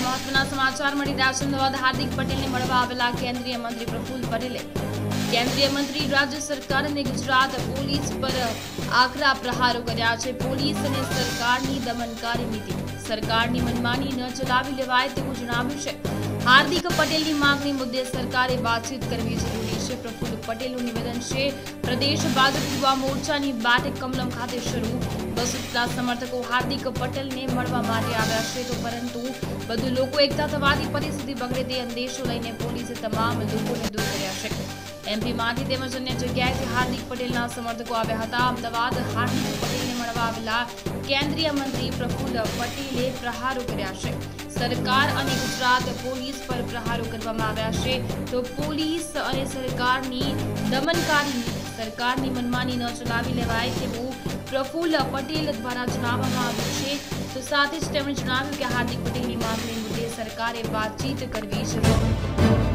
મહત્વના સમાચાર મળી રહ્યા છે। અમદાવાદ હાર્દિક પટેલને મળવા આવેલા કેન્દ્રીય મંત્રી પ્રફુલ્લ પટેલે કેન્દ્રીય મંત્રી રાજ્ય સરકાર અને ગુજરાત પોલીસ પર આકરા પ્રહારો કર્યા છે। પોલીસ અને સરકારની દમનકારી નીતિ, સરકારની મનમાની ન ચલાવી લેવાય તેવું જણાવ્યું છે। હાર્દિક પટેલની માંગણી મુદ્દે સરકારે વાતચીત કરવી જરૂરી છે। પ્રફુલ્લ પટેલનું નિવેદન છે। પ્રદેશ ભાજપ યુવા મોરચાની બેઠક કમલમ ખાતે શરૂ। 200 સમર્થકો હાર્દિક પટેલને મળવા માટે આવ્યા છે, તો પરંતુ વધુ લોકો એકઠા થવાથી પરિસ્થિતિ બગડે તે અંદેશો લઈને પોલીસે તમામ લોકોને દૂર કર્યા છે। એમપીમાંથી તેમજ અન્ય જગ્યાએથી હાર્દિક પટેલના સમર્થકો આવ્યા હતા। અમદાવાદ હાર્દિક પટેલને મળવા આવેલા કેન્દ્રીય મંત્રી પ્રફુલ્લ પટેલે પ્રહારો કર્યા છે। સરકાર અને ગુજરાત પોલીસ પર પ્રહારો કરવામાં આવ્યા છે, તો પોલીસ અને સરકારની દમનકારી નીતિ, સરકારની મનમાની ન ચલાવી લેવાય તેવું પ્રફુલ્લ પટેલ દ્વારા જણાવવામાં આવ્યું છે। તો સાથે જ તેમણે જણાવ્યું કે હાર્દિક પટેલની માંગણી મુદ્દે સરકારે વાતચીત કરવી જરૂરી છે।